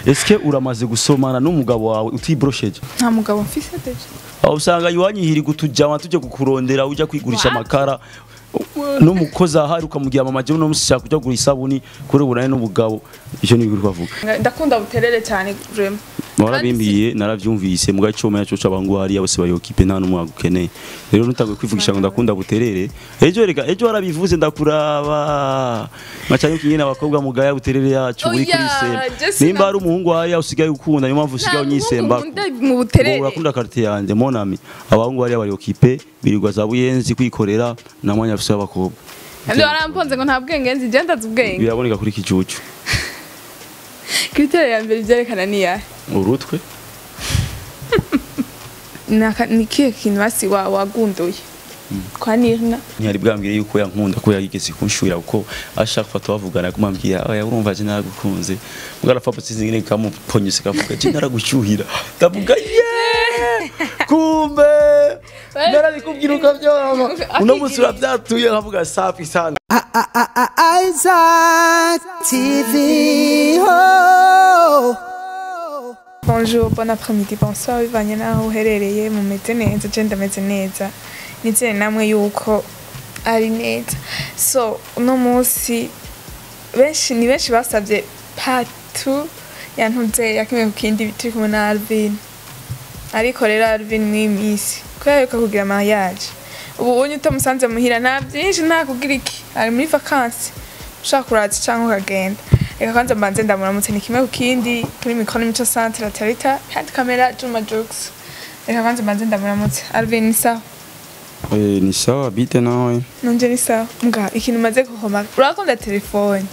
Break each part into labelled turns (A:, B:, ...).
A: Est-ce que uramaze gusomana n'umugabo wawe utibrosheje?
B: Nta mugabo mfise deje.
A: Aho usanga yuwanyihiri gutujama tuje kukurondera uja kwigurisha amakara n'umukozi ahari ukamugira mama je no musishaka kuja gura isabuni kuri burane n'umugabo icyo ni biri bavuga.
B: Ndakunda buterere cyane vraiment.
A: Warabimbiye naravyumvise muga icoma yacu cabangu hari yabose bayokipe nta numwe agukeneye. Rero nutangwe kwivugisha ngo ndakunda buterere. Ejo warabivuze ndakuraba. Macanye kinyene abakobwa mugaya buterere yacu uri kuri se. Nimba ari umuhungu hari usigaye ukunda niyo mpamvu usigaye unyisemba.
B: Mu buterere.
A: Urakunda carte yanje monami. Abahungu hari bayokipe birirwa za buyenzi kwikorera na mwanya afise abakobwa.
B: Ndio aramponze ngo nta bwenge nzi je ndazi ubwenge.
A: Biraboneka kuri kicucu.
B: Kritere ya mbere byerekana ni yahe?
A: Urutwe?
B: Ni kihe kintu basi wagunduye? Kwa Nirna.
A: Ntiyari bwambwire yuko yankunda ko yagigeze kunshurira uko ashaka fata bavugana kumambwira aya urumva je naragukunze. Mugara fa potsi zingine kamuponyese kavuga je naragucyuhira. Ndavuga kumbe narabikubwira ukavyama. Uno musura byatuye nkavuga safi sana.
C: Isaac TV. Oh.
B: Bonjour, bon après-midi, bonsoir, bivanyana aho uherereye mumeze neza, je ndameze neza. Nizere namwe yuko ari neza. So, uno munsi ni benshi basabye part 2 yantuze yakimwe kukindi turi kumwe na Alvin. Ariko rero Alvin ni misi. Kwereka kugira mariage. Ubu unyu utamusanze muhira nta byinshi nta kugira iki. Ari muri vacances. Ushaka kuraza cyangwa ukagenda. Reka kwanza mbanze ndamuramutse ni kimwe kukindi kuri micro mico centre Tarita hand camera Juma Jokes. Reka kwanza mbanze ndamuramutse. Alvin ni sawa?
A: Ni sawa bite nawe?
B: Nanje ni sawa. Mga ikintu maze kuhoma. Urakunda telefone?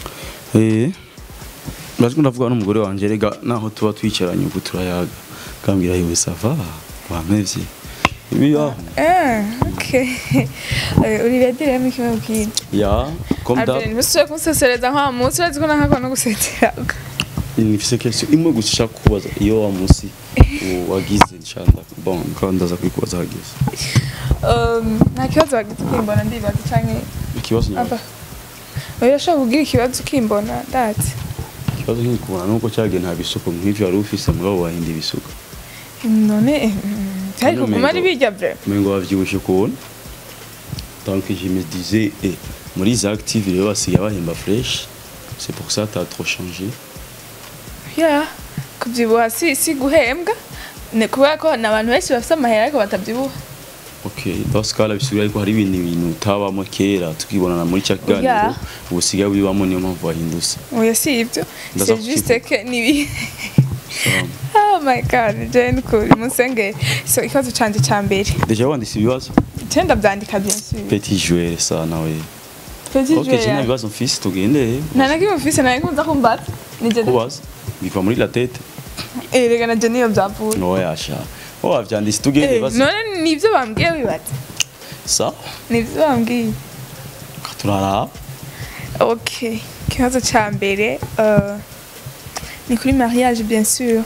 A: Baziko ndavuga n'umugore wanje rega naho tuba twicaranye uko turayaga. Kambira yewe sava wamevye. Ibiyo.
B: Okay. Uri redire mu kimwe kukindi.
A: Ya, comme da.
B: Alvin musuye kunsesereza nka munsi urazi ko nakako no gusetera.
A: Nifise question imwe gushaka kubaza iyo wa munsi wagize nshanda. Bon, ko ndaza kwikubaza hagize.
B: Nta kibazo bagite kimbona ndibaza canke
A: ikibazo nyuma.
B: Oya shaka kugira ikibazo kimbona dati.
A: Ikibazo nkikubona nuko cyage nta bisuko nk'ivyo ari ufise mugabo wahindi bisuko.
B: None cyari kuguma ari bijya bre.
A: Mengo wavyibushe kubona. Donc je me disais muri za active rero basigaye bahemba fresh. C'est pour ça t'as trop changé.
B: Ya, kubyibuha si guhembwa. Ne kuba ko nabantu benshi bafite amahera ariko batabyibuha.
A: Okay, dans ce cas là bisubira ariko hari ibintu utabamo kera tukibonana muri cyaganiro ubusigaye bibamo niyo mpamvu wahindutse.
B: Oya si ibyo. C'est juste que nibi. Oh my god, Jane kuri musenge. So ikazo canje cyambere.
A: Deja wanditse ibibazo?
B: Tenda byandika bien sûr.
A: Petit joueur ça nawe.
B: Petit joueur.
A: Okay, je ibibazo mfise tugende.
B: Nanaki mfise naye kunza kumbata. Nije.
A: Kubaza. Biva muri la tête.
B: Rega na Jenny yabyavuye.
A: No yasha. Wavyanditse tugende ibibazo.
B: None nivyo bambwiye bibaza.
A: Ça?
B: Nivyo bambwiye.
A: Katurara.
B: Okay. Kibazo cyambere ni kuri mariage bien sûr.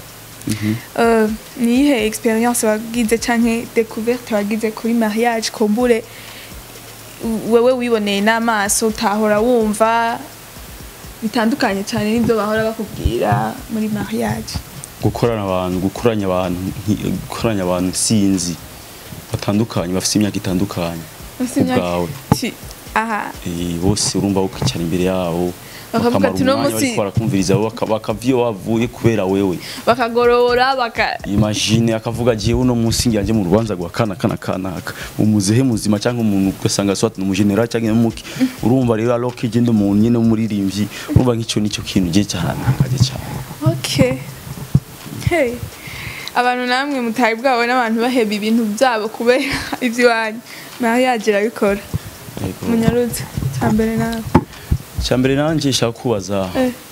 B: Ni ihe experience wagize canke découverte wagize kuri mariage kombure wewe wiboneye n'amaso utahora wumva bitandukanye cyane n'ibyo bahora bakubwira muri mariage. Gukoranya abantu sinzi batandukanye bafite imyaka itandukanye. Ubwawe. Aha.
A: Bose urumva ukicara imbere yabo.
B: Bakavuga ati no musi
A: barakumviriza bakavyo wavuye kubera wewe
B: bakagorora
A: imagine akavuga giye uno musi nganje mu rubanza gwa kana umuzehe muzima cyangwa umuntu ugasanga swat no general cyangwa muki urumva rero aloke je ndo umuntu nyene umuririmbyi urumva nk'ico nico kintu je cyane kaje cyane.
B: Okay. Hey. Abantu namwe mutayi bwabo n'abantu baheba ibintu byabo kubera ivyo wanyu mariage rabikora. Munyarutse cyambere nawe.
A: Chambere nanje shaka kubaza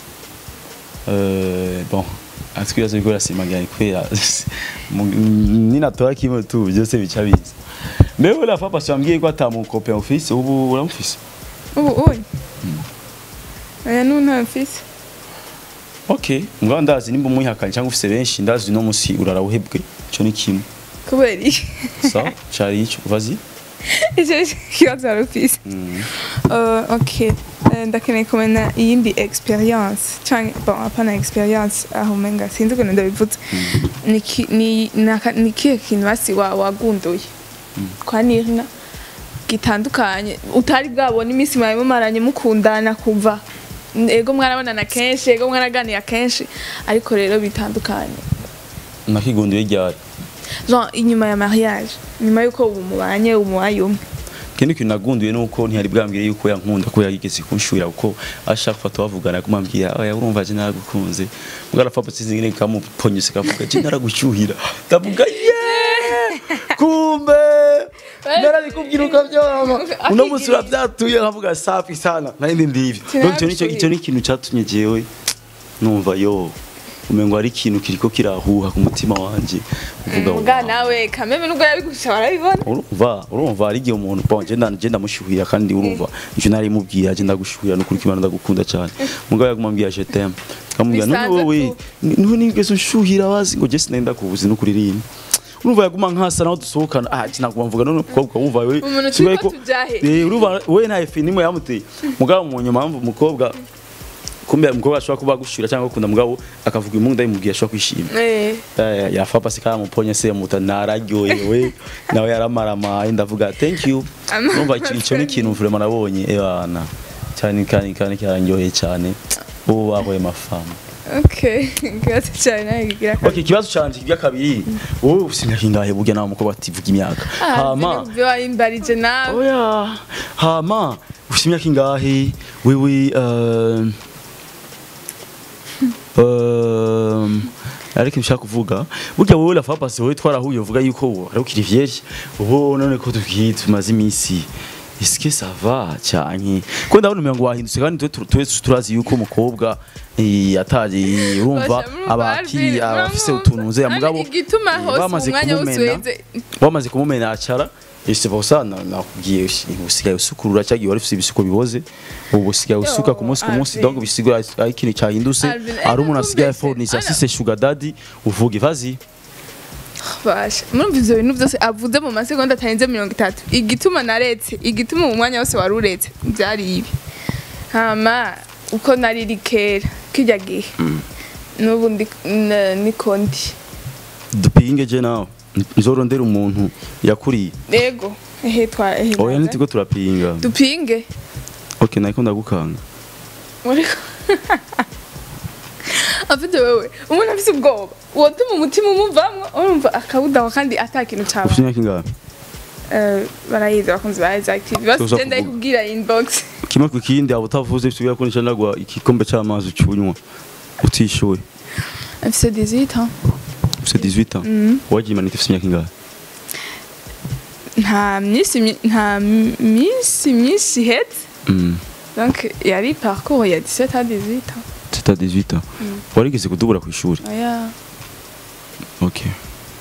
A: bon atwibaza bikora simagani kwera ninatora kimwe tu byose bicabiza mewe la papa cyambwiye ko atamu copain office ubu uramufise
B: ubu aya nuna office.
A: Okay ngwa ndazi nimba umwihakanye cyangwa ufise benshi ndazi no musi urarawuhebwe cyo ni kimwe
B: kubera iki
A: ça chari vas-y
B: je kibazo office. Okay. ndakeneye kumenya iyindi experience canke bon apana experience aho menga sinzi ukuntu ndabivuze ni kihe kintu basi wagunduye kwa Nirina gitandukanye utari bwabona iminsi mwawe mumaranye mukundana kuva ego mwarabonana kenshi ego mwaraganiye kenshi ariko rero bitandukanye
A: nakigunduye ryari
B: genre inyuma ya mariage nyuma yuko ubu mubanye umwe
A: kindi kintu nagunduye nuko ntihari bwambwire yuko yankunda ko yagigeze kunshwira uko ashaka fata bavugana kumambwira oya urumva je naragukunze mugara fa potsi zingine kamuponyese kavuga je naragushyuhira ndavuga kumbe narabikubwira ukabyama uno musi urabyatuye nkavuga safi sana nari ndivyo donc icyo ni ikintu cyatumye jewe numva yo umengo ari ikintu kiriko kirahuha ku mutima wanje
B: uvuga nawe kameme nubwo yabigusha barabibona
A: urumva ari gihe umuntu ponje ndamushyuhira kandi urumva icyo nari mubwira je ndagushyuhira no kuri kimana ndagukunda cyane mugabo yagumambwira je t'aime kamubwira no wowe nigeze ushyuhira wazi ngo je sinenda kubuzi no kuririmba urumva yaguma nkasa naho dusohokana kinaguma mvuga none umukobwa wumva we
B: sibaye ko
A: urumva we nta finimo yamuteye mugabo mu nyuma umukobwa kumbe mukobwa ashobora kuba gushira cyangwa gukunda mugabo akavuga imunda imubwiye ashobora kwishima yafa pasi kama muponye se muta nararyoyewe nawe yaramarama ndavuga thank you urumva icyo ni ikintu vraiment nabonye ebana cyane kandi cyaranyoye cyane ubu bahoye mafamu
B: okay grazie cyane igira
A: okay kibazo cyanje kigira kabiri wowe usinya kingahe burya nawe mukobwa ativuga imyaka
B: hama byo imbarije nawe
A: oya hama usinya kingahe wewe ariko nshaka kuvuga burya wowe la fapasi wowe twarahuye uvuga yuko ari ukiri vierge ubu none ko tumaze iminsi est-ce que ça va cyane ko ndabona umengo wahindutse kandi turazi yuko umukobwa ataje urumva abakiri abafise utuntuze ya mugabo bamaze kumumena acara ese bosana nakubwiye usigaye usukurura cyagiye wari ufite ibisuko biboze ubu usigaye usuka ku munsi donc bisigura ari ikintu cyahindutse ari umuntu asigaye fournisse asise sugar daddy uvuga vazi
B: basha murumva ivyo bintu byose avuze mu masegonda atarenze 30 igituma naretse igituma mu mwanya wose waruretse byari ibi hama uko nari rikera kijya gihe n'ubu ni konti
A: dupinge je nawe nzorondera umuntu yakuriye
B: yego
A: oya nitiko turapinga
B: dupinge
A: okay nako ndagukanga
B: afite wewe umuntu afite ubwoba wotuma umutima umuvamwe urumva akabudaho kandi atakintu cyawe
A: ufinya kingahe
B: barayiza bakunze bayiza active basenda ikubwira inbox
A: kimwe ku kindi abo utavuze bisubiye ko nicandagwa ikikombe cy'amazi ucyunywa utishoye
B: afite 18 ans
A: c'est 18 ans wagiye manite ufinya kingahe
B: nta misi het donc yari parcours ya 17 à 18 ans
A: à 18 ans warigeze kudubura ku ishuri
B: oya
A: okay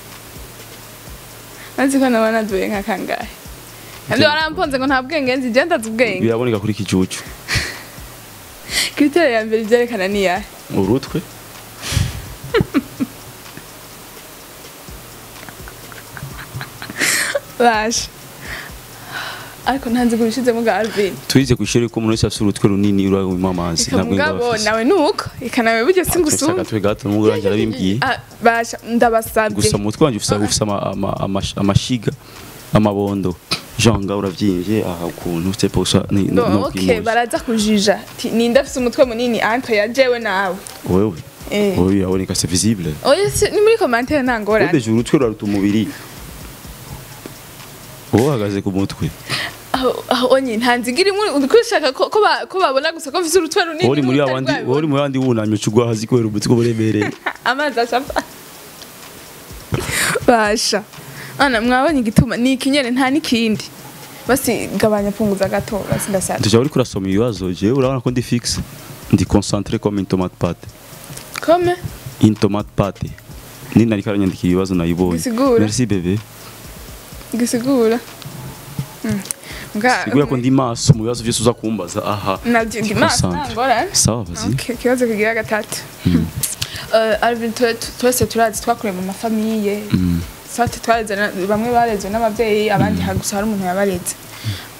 B: aziko nabana duye nka kangahe kandi waramponze ngo nta bwenge nzi je ndazi ubwenge
A: biraboneka kuri kijuju
B: kritere ya mbere byerekana ni yahe
A: urutwe
B: bash ariko ntanze kubishizemo ga Alvin
A: twize ku ishuri ko umuntu wese afite urutwe runini uraguma amazi
B: ntabwo ngabo nawe nuko ikanawe buryo singusumba
A: saka twe gato n'umurangi arabimbwiye
B: basha ndabasabye
A: gusa mutwe wanje ufisa amashiga amabondo janga uravyimbye aha ukuntu c'est pour ça
B: no okay baraza kujija ni ndafise umutwe munini entre ya jewe nawe
A: wewe oui yaboneka c'est visible
B: oya ni muri commentaire ntangora
A: udeje urutwe rwaruta umubiri uhagaze ku mutwe
B: onye ntanzigira imwe udukwishaka ko babona gusa ko mfise urutwe runini
A: uri muri abandi wunamye cugwa hazi ko urubutse ko buremereye
B: amazi ashapa basha ana mwabonye igituma ni ikinyene nta nikindi basi gabanya punguza gato basi ndasaba
A: tujya uri kurasoma ibibazo je urabona ko ndi fixe ndi concentré comme une tomate pâte
B: comme
A: une tomate pâte ni nari karanyandika ibibazo nayibonye merci bébé
B: gisigura
A: sigura ko ndi maso mu bibazo byose uza kumbaza aha
B: ndi maso ngora
A: sawa bazi
B: okay kibazo kigira gatatu Alvin twese turazi twakure mu mafamiye sate twareze bamwe bareze n'abavyeyi abandi hagusa hari umuntu yabareze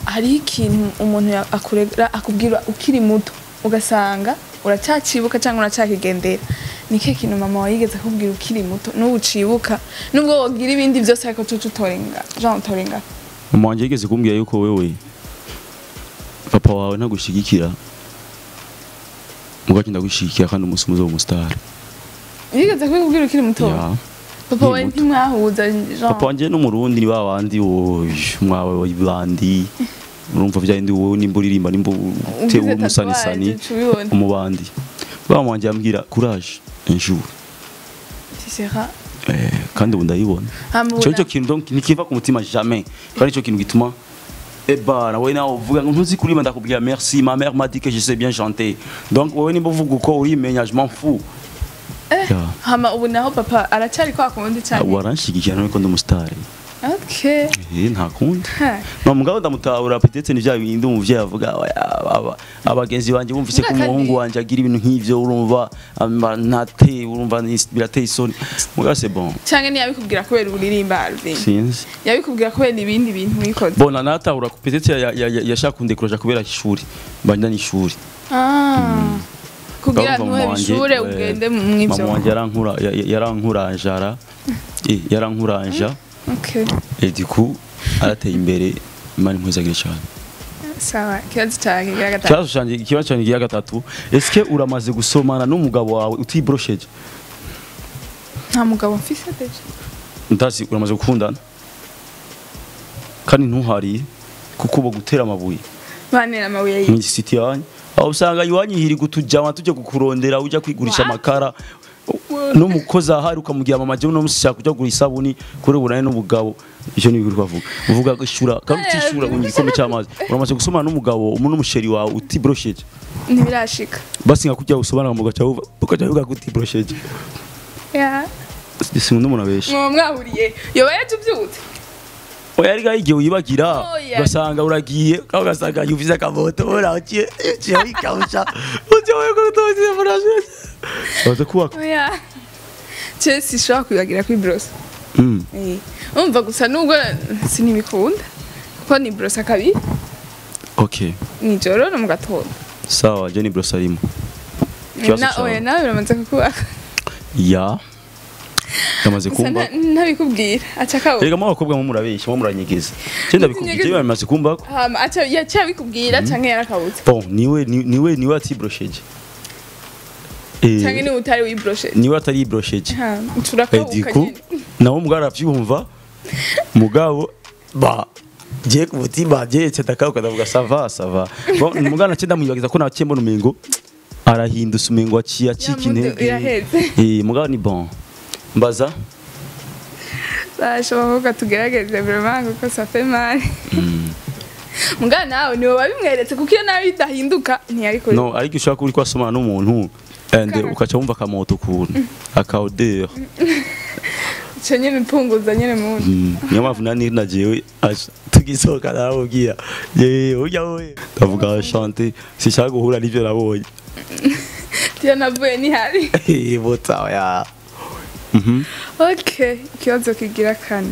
B: hari ikintu umuntu akurega akubwira ukiri muto ugasanga uracyacibuka cyangwa uracyakigendera nike kintu mama wayigeze akubwira ukiri muto n'ubucibuka nubwo wogira ibindi byose ariko tutorenga Jean torenga
A: mama wanje yigeze kumbwira yuko wewe papa wawe ntagushigikira mugaki ndagushigikira kandi umunsi muzo umustar
B: yigeze kubwira ukiri muto
A: ya
B: papa wawe ntimwahuza Jean
A: papa wanje n'umurundi ni babandi mwawe bandi urumva vyandi wowe nimburirimba nimbutewe umusanisani umubandi baba wanje yambwira courage un jour
B: tisera
A: kandi ubu ndayibona cyo kintu donc nikiva ku mutima jamais kandi cyo kintu gituma eba nawe nawe uvuga ngo ntuzi kuririmba ndakubwira merci ma mère m'a dit que je sais bien chanter donc wowe nimba uvuga uko urimenya je m'en fous
B: hama ubu naho papa aracyari kwa kundi cyane
A: waranshigikira none ko ndumustar
B: okay
A: nta kundi no mugabo ndamutahura peut-être ni vya bindi umuvye avuga abagenzi banje bumvise ko umuhungu wanje agira ibintu nk'ivyo urumva ntate urumva birateye isoni mugabo c'est bon
B: cyangwa ni yabikubwira kubera uririmba Alvin
A: sinzi
B: yabikubwira kubera ibindi bintu wikoze
A: bona natahura peut-être yashaka kundekuraje kubera ishuri mbanda n'ishuri
B: kugira ntuhe bishure ugende mw'ivyo
A: mama wanje yarankurajara yarankuranja
B: okay
A: du coup arateye imbere imana impuzagire cyane
B: sawa kibazo
A: cyane gira gatatu est-ce que uramaze gusomana n'umugabo wawe utibrosheje
B: nta mugabo mfise deje
A: ndasi uramaze gukundana kandi ntuhari kuko bo gutera amabuye
B: banera amabuye
A: mu city yanyu aho usanga yuwanyihiri gutujama tuje kukurondera uja kwigurisha amakara n'umukozi ahari ukamugira mama je no musishaka kuja gura isabuni kuri burane n'umugabo icyo ni biri uvuga gishura kandi utishura ungikombe cy'amazi uramaze gusomana n'umugabo umuntu umusheri wawe utibrosheje
B: ntibirashika
A: basi ngakujya gusomana mu gacha ukaja uvuga ko utibrosheje sinzi umuntu abesha
B: mwahuriye yoba yajubyutse
A: oya ari gahigiye uyibagira ugasanga uragiye kandi ugasanga yuvize akamoto uraciye wikawusha ugiye kutoza furashe baza kuba
B: oya Chelsea shaka kwibagira kuri bros umva gusa nubwo sinibikunda kuko ni bros akabi
A: okay
B: ni joro no mugatondo
A: sawa je ni bros arimo
B: oya nawe biramaze kukuba
A: ya yamaze kumba
B: ntabikubwira acakaho
A: rega mwabakobwa mu murabeshya mu muranyegeza cyenda bikubwije bamaze kumba
B: acha yacabikubwira canke yarakabutse
A: bon niwe atibrosheje
B: canke ni utari wibrosheje
A: niwe atari ibrosheje
B: turakabuka
A: nyine nawo mugara vyumva mugabo ba je kubutima je cyatakauka ndavuga sava bon mugana cyenda muyibagiza ko naciye mbona umengo arahindusa umengo aciye akikintege mugabo ni bon mbaza
B: bashoboka tugerageze vraiment kuko ça fait mal mugana nawe niwe babimweretse kuko iyo nawe idahinduka ntiyari kuri
A: no ariko ushaka uri kwasomana n'umuntu ende ukaca wumva akamoto kuntu akaodeur
B: cyo nyine mpunguza nyine mu
A: niyo mpamvu nani nagiye tugisohoka narabubwira ujya wowe ndavuga chante sishaka guhura n'ivyo nabonye
B: tiyo navuye ni hari
A: bota ya
B: okay kibazo kigira kane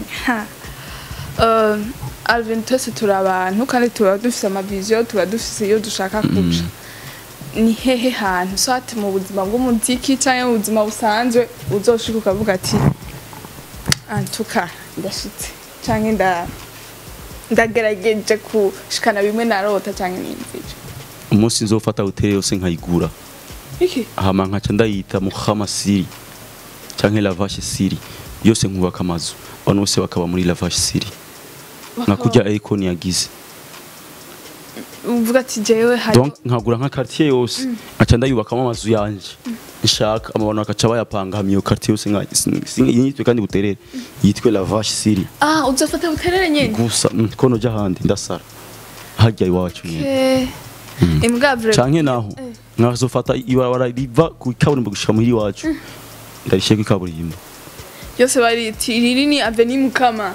B: Alvin twese turi abantu kandi tuba dufise amavision tuba dufise iyo dushaka kuca ni hehe hantu so ati mu buzima bw'umuziki cyangwa mu buzima busanzwe uzoshika ukavuga ati antuka ndashitse cyangwa ndagerageje kushikana bimwe narota cyangwa n'imvije
A: umunsi nzofata hotel yose nkayigura
B: iki
A: hama nkaca ndayita Muhammad Siri cyangwa La Vache Siri yose nkubaka amazu abantu bose bakaba muri La Vache Siri nakujya icon yagize
B: uvuga ati jewe hari
A: donc nkagura nka quartier yose aca ndayubakamo amazu yanje nshaka abantu bakaca bayapanga hamiyo quartier yose nka yitwe kandi buterere yitwe La Vache Siri
B: uzafata buterere nyene
A: gusa kono ja handi ndasara hajya iwacu nyene
B: imbwa
A: canke naho nkazofata ibarabara riva ku kaburimbo gushika muri iwacu ndarishe ku kaburimbo
B: yose bari tiriri ni Avenue Mukama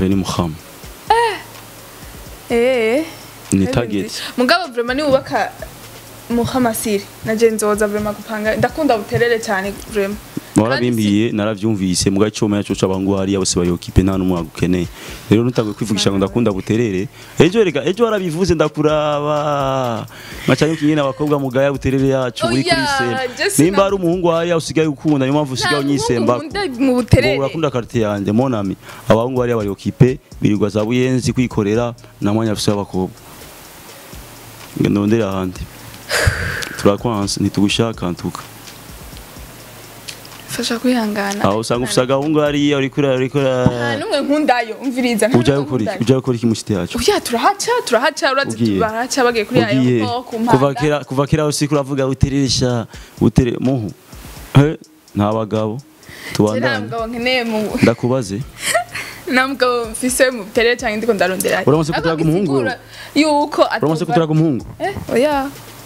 A: ni target
B: mugabo vraiment ni ubaka Muhammad Siri na Jenzoza vraiment gupanga ndakunda buterere cyane vraiment
A: warabimbiye naravyumvise mu gacoma yacu cabangu hari bose bayokipe nta numwe agukeneye rero nutangwe kwivugisha ngo ndakunda buterere ejo warabivuze ndakuraba macanye kinyene abakobwa mugaya buterere yacu uri kuri se nimba ari umuhungu hari usigaye ukunda niyo mpamvu usigaye unyisemba
B: mu buterere
A: urakunda carte yanje monami abahungu hari bayokipe birirwa za buyenzi kwikorera namanya afise abakobwa ndondera handi turakwanse ntitugushaka ntuka
B: fasha kwihangana
A: aho usanga ufise agahungu hariya uriko
B: numwe nkundayo umviriza
A: ujaye ukora iki mushite yacu
B: turahaca urazi barahaca bagiye kuri ayo kumpanda
A: kuva kera usiko uravuga uteresha muhu nta bagabo tubandanye ndakubaze
B: namugabo mfise mu buterere cyangwa ndiko ndarondera
A: uramaze kuturaga umuhungu
B: yuko
A: uramaze kuturaga umuhungu
B: oya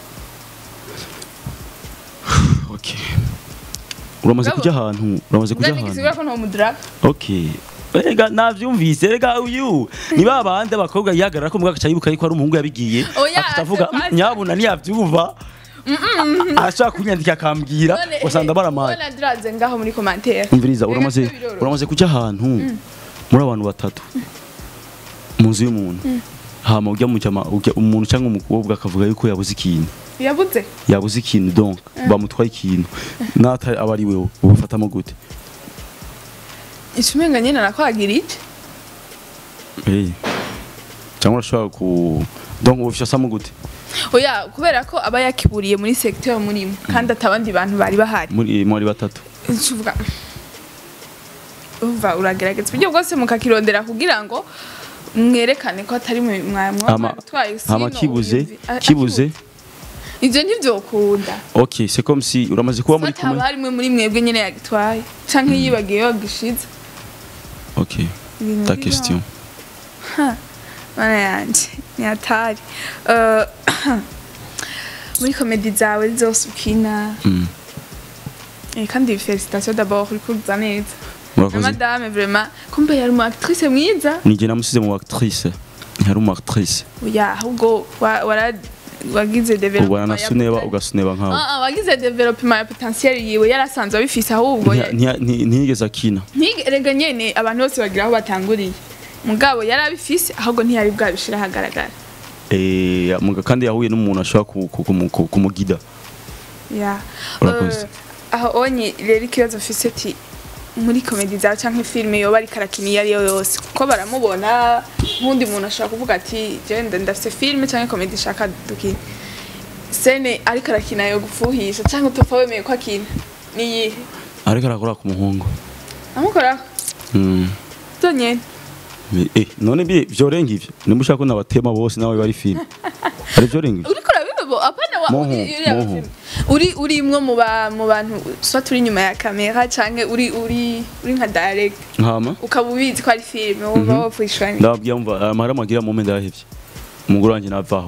A: okay uramaze kuja ahantu
B: ko nta mudraga
A: okay ega navyumvise ega uyu niba abandi abakobwa yagarara ko mugaka cayibuka ariko ari umuhungu yabigiye akavuga nyabuna niyavyumva ashaka kunyandika akambwira usanga baramaye
B: bona draze ngaho muri commentaire
A: umviriza uramaze kuja ahantu muri abantu batatu munzu y'umuntu hama ujya mu jama umuntu cyangwa umukobwa akavuga yuko yabuze ikintu donc bamutwaye ikintu nata abari wewe ubufatamo gute
B: Ishumenga nyene nakwagira iki
A: cyangwa urashobora ku donc ubifashamo gute
B: oya kubera ko aba yakiburiye muri secteur murimo kandi atabandi bantu bari bahari
A: muri batatu
B: nsuvuga uva uragerageza ibyo bwose mukakirondera kugira ngo mwerekane ko atari mwamutwaye
A: ama kibuze
B: ivyo ntivyokunda
A: okay c'est comme si uramaze kuba muri kumwe
B: abari muri mwebwe nyene yagitwaye canke yibagiye wagishize
A: okay ta question
B: mana yanje ni atari muri komedi zawe zose ukina kandi félicitations d'abord uri kuza neza madame vraiment kumbe yari uma actrice mwiza
A: nije namusize mu actrice yari uma actrice
B: oya ahubwo wagize development
A: ugasuneba nkaho
B: wagize development ya potentiel yiwe yarasanzwe abifise ahubwo
A: ntiyigeze akina
B: ntigerega nyene abantu bose bagira aho batanguriye mugabo yarabifise ahubwo ntiyari bwabishira hagaragara
A: kandi yahuye n'umuntu ashobora kumugida
B: aho onye rero ikibazo mfise ati muri komedi zawe canke filme yoba ari karakini yari yose kuko baramubona nkundi muntu ashaka kuvuga ati je ndafise filme canke komedi shaka dukina sene ari karakina yo gufuhisha canke utopfa wemeye ko akina niyihe
A: ariko arakora ku muhungu
B: amukora tonye
A: none byorenga ivyo nimba ushaka ko nabatema bose nawe bari filme ari byorenga
B: uriko urabibabo apana uri imwe mu bantu swa turi nyuma ya kamera canke uri nka direct
A: nkama
B: ukaba ubizi ko ari filme uba wapfishanye
A: ndababwiye mva amara magira mu moment yahevye umugore wanje navaho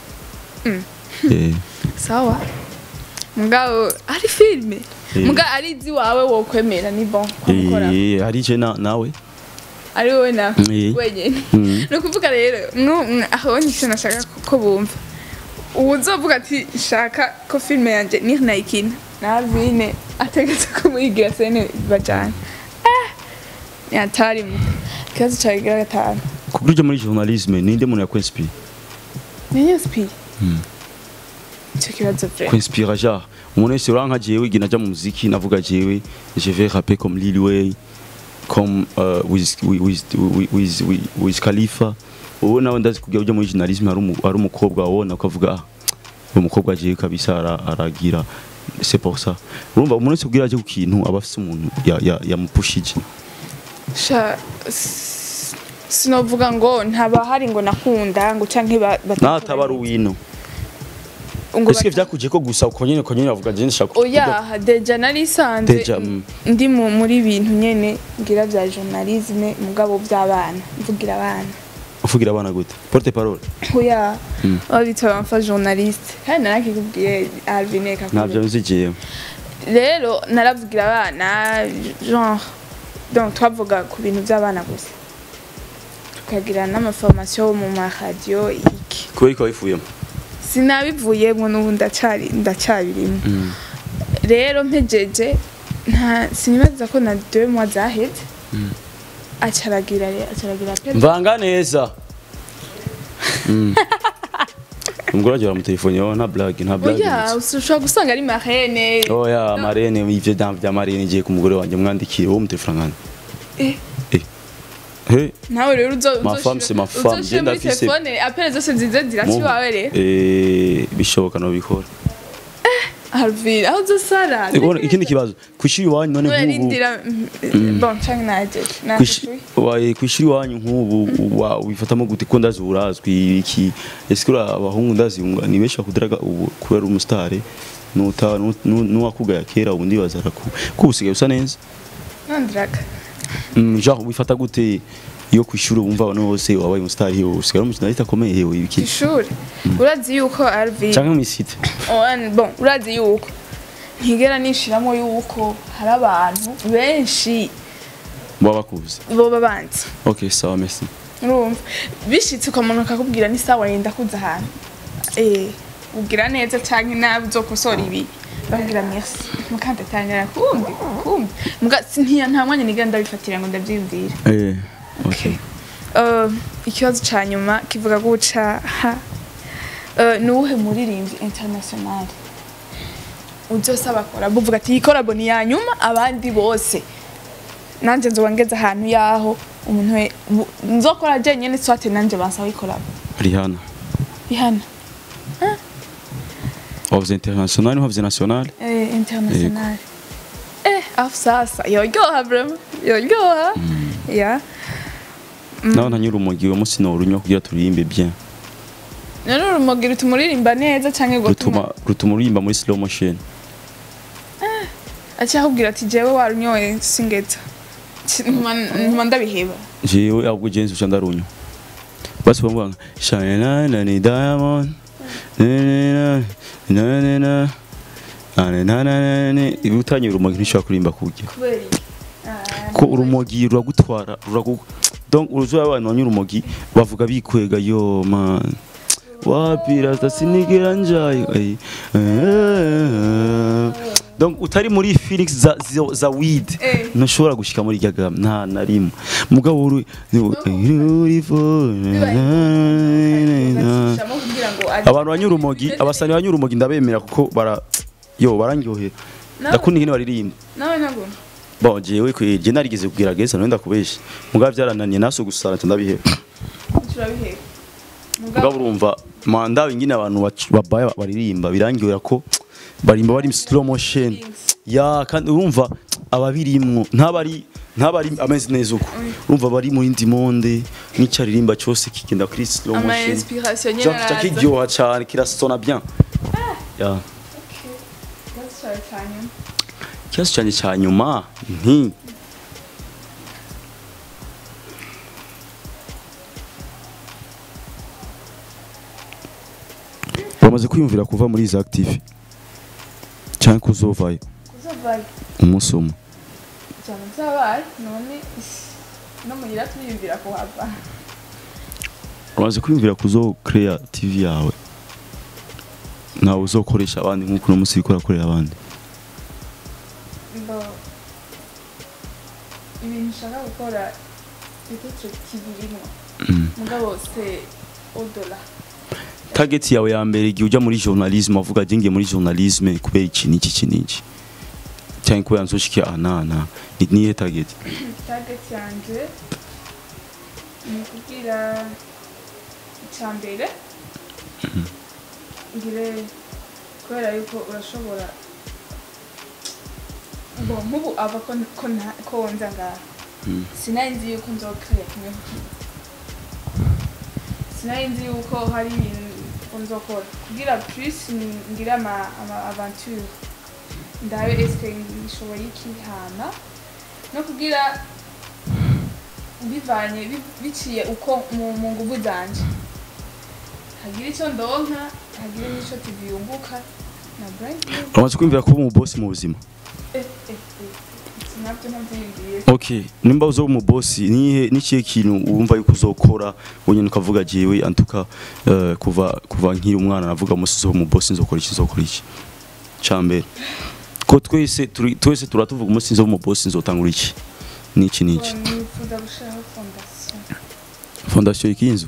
B: sawa mugabo ari filme mugabo ari izi wawe wo kwemera ni bon kwakora
A: ari je nawe
B: ari wowe na wenyene no kuvuga rero aho nyisho nashaka ko bumva uzovuga ati shaka ko filme yanje ni nayikina navine ategetse ko muyigira sene bajana yatari mu kazi cyagira gatanu
A: kuburyo muri journalisme ninde muntu yakwinspire
B: ni inspire cyo kibazo frère
A: kwinspire ja umuntu wese uranka jewe igina ja mu muziki navuga jewe je vais rapper comme Lil Wayne comme Wiz Khalifa uwo nawe ndazi kugira ujya muri journalisme ari umukobwa wabona ukavuga umukobwa agiye kabisa aragira c'est pour ça urumva umuntu wese kugira aje ku kintu aba afite umuntu yamupushije
B: sinovuga ngo ntaba hari ngo nakunda ngo canke
A: natabaru wino Eske vyakuje ko gusa ukonyene bavuga je ndashaka
B: oya deja nari sanze ndi muri bintu nyene ngira bya journalisme mugabo by'abana mvugira abana
A: uvugira abana gute porte parole
B: oya abitwa amfa journaliste kandi narakikubwiye Alvineka
A: navyo nzigiye
B: rero naravugira abana genre donc twavuga ku bintu by'abana gusa tukagira n'amaformation mu ma radio iki
A: ko ifuyemo
B: sinabivuyemo n'ubu ndacyabirimo rero mpejeje sinibaza ko na 2 mois zaheze acaragira pe
A: mvanga neza umugore agira mu telefone yo nta blague
B: oya ushobora gusanga ari marraine
A: oya marraine ivyo vya marraine ngiye ku mugore wanje mwandikire wo mu telefone
B: nawe rero
A: ma femme c'est ma femme
B: genda fise telefone appel zose nzize ziraci wawe rero
A: bishoboka no bikora
B: Alvira aho zosara
A: ikindi kibazo kwishiri wanyu none nk'ubu
B: bon cyangwa naje
A: kwishiri wanyu nk'ubu wifatamo gute ko ndazurazwi iki ese abahungu ndaziyunga ni benshi bakudiraga ubu kubera umusitari nuwakugaya kera ubundi bazara ko usigaye usa neza
B: nandiraga
A: genre wifata gute iyo kwishuri wumva abantu bose wabaye umusitari hiyo usigara mu kintu akomeye hiyo ibiki
B: ishuri urazi yuko Alvira
A: cyangwa misite
B: bon urazi yuko ntigera nishiramo yuko hari abantu benshi
A: babakuze
B: boba banzi
A: okay sawa merci
B: urumva bishitse ukamunuka kubwira ni sawa yenda kuza ahantu ugira neza cyangwa nabi uzokosora ibi bagira merci mukanda tangara kumbi muga nta mwanya nigenda bifatira ngo ndabyimvira
A: okay
B: ikibazo ca nyuma kivuga guca nuwuhe muririmbyi international uzosaba kora buvuga ati ikorabo ni ya nyuma abandi bose nanje nzobangeza ahantu yaho umuntu nzokora je nyene swate nanje bansaba ikorabo
A: Rihanna wavuze international wavuze national
B: international afu sasa yoryoha vraiment yoryoha ya
A: naho ntanyura umugi wa musi no runyo kugira turirimbe bien
B: none urumogi rutumuririmba neza canke
A: rutumurimba muri slow motion
B: acha kubwira ati jewe warunyoye singeta ndabiheba
A: jewe ahubwo jenzi uca ndarunyo basi bamwanga shine na ni diamond na ibutanye urumogi ntishobora kurimba kujya ko urumogi ruragutwara donc uruzuba abantu banyura urumogi bavuga bikwega yo man wapira tasinigera njaye donc utari muri Felix za weed ntushobora gushika muri ryaga nta narimo mugabo uri abantu banyura urumogi abasani banyura urumogi ndabemera kuko barangyohera ndakunda ingene baririmba
B: nawe ntabwo
A: bon jewe kweje narigeze kugira gesa none ndakubesha mugabo byarananiye naso gusara ndabiheba
B: turabiheba
A: mugabo urumva manda ingine abantu babaye baririmba birangyohera ko barimba bari slow motion ya kandi urumva ababirimwo ntabari ameze neza uko urumva bari muri ndi monde n'icaririmba cyose kigenda kuri slow motion
B: ama inspiration nyene
A: kiryoha cyane kirasona bien ya kiasi cyane cya nyuma bamaze kwiyumvira kuva muri izi active cyane kuzovayo umunsi umwe
B: cyane zabaye none no mugira twiyumvira kuhava
A: bamaze kwiyumvira kuzo create TV yawe nawe uzokoresha abandi nk'uko no musi bikora korera abandi
B: ibintu nshaka gukora bitetse kibirimo mugabo se odola
A: target yawe ya mbere igihe ujya muri journalisme avuga ngiye muri journalisme kubera iki niki cyane kubera nzoshike anana ni target
B: yanje ni kugira icyambere ngire kubera yuko urashobora nk'ubu ava ko wonza ngaha sinari yuko nzokwiye kumwe sinari nzi yuko hari ibintu nzokora kugira plus ngira ama aventure ndabe eske nishoboye iki hana no kugira bivanye biciye uko mu nguvu zanje hagira icyo ndonka hagira n'icyo tuviyunguka na brand
A: uramaze kwimvira kuba umubosi mu buzima okay nimba uzo mu boss nikiye kintu wumva yuko uzokora wonyene ukavuga jewe antuka kuva nkiri umwana navuga musi zo mu boss nzokora iki cambere ko twese turatuvuga umunsi nzo mu boss nzotangura iki niki
B: nifuza gushiraho
A: fondation y'ikinzu.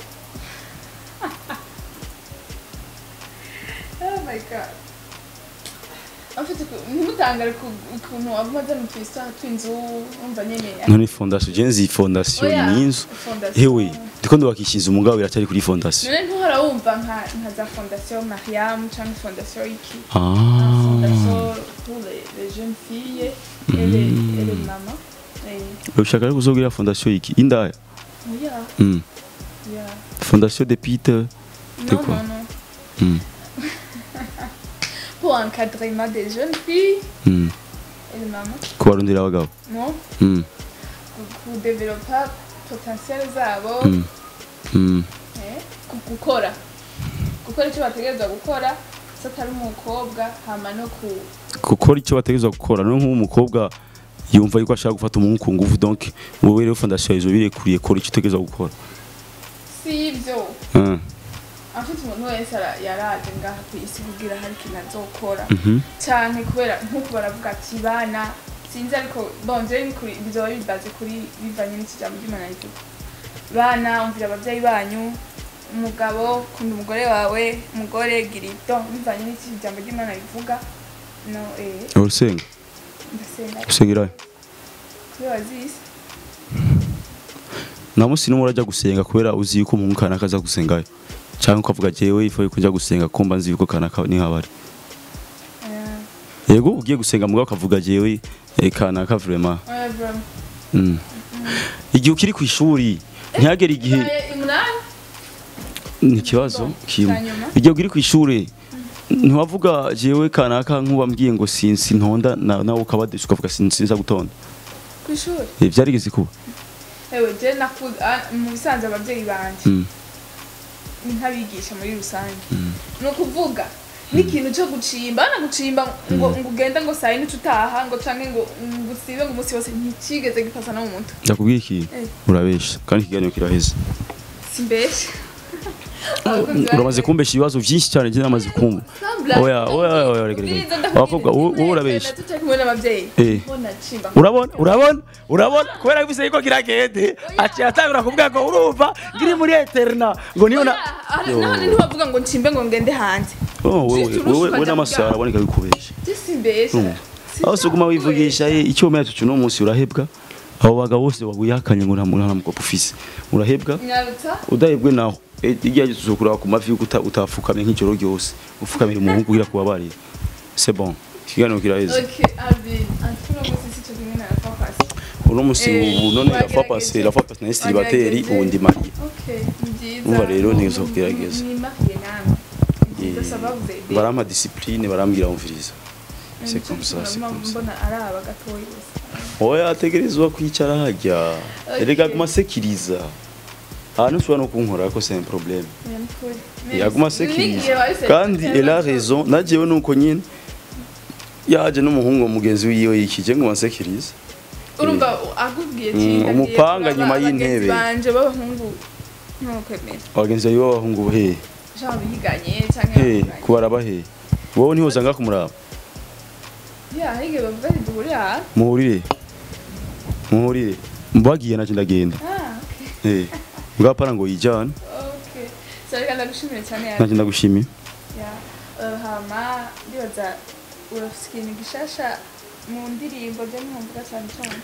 B: Oh my god. Afite nimutangare ukuntu avuze mu twista twinzu umva nyene.
A: None fondation jenzi fondation n'inzu. Hewe ndiko ndubakishiza umugabo biracyari kuri fondation.
B: None ntuhora wumva nka za fondation Mariam cyangwa fondation iki.
A: Fondation
B: pour les jeunes filles et les mamans.
A: Ushaka kuzogira fondation iki indaya?
B: Yeah. Yeah.
A: Fondation de Peter.
B: De quoi? Non. Pour encadrement des jeunes filles et les mamans.
A: Kubarundira abagabo.
B: Non. Pour développer potentiel zabo. Gukora icyo bategereza gukora satari umukobwa hama no
A: gukora icyo bategereza gukora no nk'umukobwa yumva yuko ashaka gufata umuhungu ku nguvu donc wowe rero fondation izo birekuriye kora icyo utegereza gukora.
B: Si ibyo afite umuntu wese yaraje ngaha ku isi kugira hari ikintu azokora cyane kubera nk'uko baravuga ati bana sinzi ariko bonje ni kuri bizoba bibaze kuri bivanye n'ikijambo ry'Imana rivuga bana umvira abavyeyi banyu umugabo kunda umugore wawe umugore girito bivanye n'ikijambo ry'Imana rivuga no
A: urusenga
B: ndasenga
A: usengera
B: twazise
A: namusi numwe urajya gusenga kubera uzi yuko umuntu kanaka aza gusengayo cyangwa ukavuga jewe ifoye kujya gusenga kumba nzi yuko kanaka ni habari yego ugiye gusenga mugabo ukavuga jewe kanaka vraiment igihe ukiri ku ishuri ntihagere igihe ni kibazo kimwe igihe ukiri ku ishuri ntiwavuga jewe kanaka nkuba mbwiye ngo sinsi ntonda nawe ukabadesha ukavuga sinza gutonda
B: ku ishuri
A: byarigeze kuba
B: ewe je nakuza mu bisanzwe abavyeyi banje nkabigisha muri rusange no kuvuga n'ikintu cyo gucimba ngo ugenda ngo saa yine tutaha ngo canke ngo ngusibe ngo umunsi wose ntikigeze gipasa no mu muntu
A: ndakubwiye iki urabesha kandi ikiganiro kiraheze
B: simbesha
A: uramaze kumbesha ibibazo byinshi cyane je namaze kumva oya abakobwa wowe urabesha urabona kubera bise yuko kiragende aci atangura kuvuga ngo urumva ngiri muri eterna ngo niyo na
B: none ntiwavuga ngo ncimbe ngo ngende hanze
A: wowe n'amasara aboneka bikubesha
B: simbesha
A: aho suguma wivugisha icyo umenya cyo no munsi urahebwa abo bagabo bose baguyakanye ngo nta mukopfu ufise urahebwa udahebwe naho igihe tuzokura ku mavi yuko utafukamye nk'ijoro ryose ufukamira umuhungu kugira kubabarira c'est bon kiganiro kiraheze
B: OK abi antuna musi cyo kimena na focus
A: uno musi none la fois passée na célibataire ubundi marié
B: OK nziza
A: umva rero ntizogerageza
B: ni marié namwe
A: barama discipline barambwira umviriza c'est comme ça
B: mbona araba gatoyi
A: oya ategerezwa kwicara hajya erega gumasekiriza ahantu ushobora no kunkora ko c'est un problème yaguma sekiriza kandi elle a raison najewe nuko nyine yaje n'umuhungu mugenzi wiwe yikije ngo mansekiriza
B: urumva akubwiye kinda
A: umupanga nyuma y'intebe
B: banje b'abahungu ntukwemera
A: abagenzi b'abahungu he
B: jean bihiganye cyangwa
A: kubara bahe wowe ntihoza nga kumuraba
B: ya hige bavuga ati duhurira
A: muhurire mbagiye naje ndagenda ngapara ngo yijana
B: okay sareka ndagushimira cyane ya
A: naje ndagushimiye
B: ya hama ndibaza urafite gishasha mu ndirimbo je mwumva cyane cyane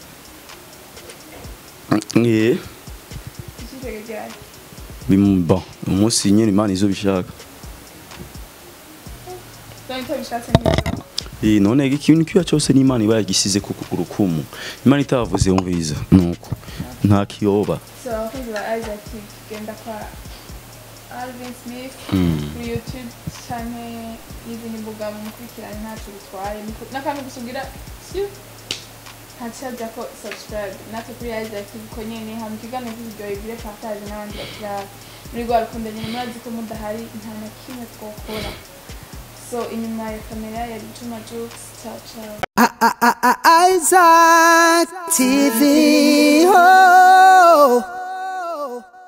A: bimba umunsi nyene Imana izo bishaka none ikintu kiba cyose n'Imana iba yagisize ku urukumu Imana itavuze umviza nuko nta kiyoba
B: so kugira Isaac genda kwa Alvin Smith kuri YouTube cyane n'izindi mbuga mukurikirana ntacyo bitwaye n'akantu gusugira sio ntacyaje ko subscribe natwe kuri Isaac kuko nyene hamwe kigane video ibire partage n'abandi bakira muri rwa rukundo nyine murazi ko mudahari nta na kimwe twokora so inyuma ya kamera ya Juma Jux ciao
C: Isaac TV. Oh.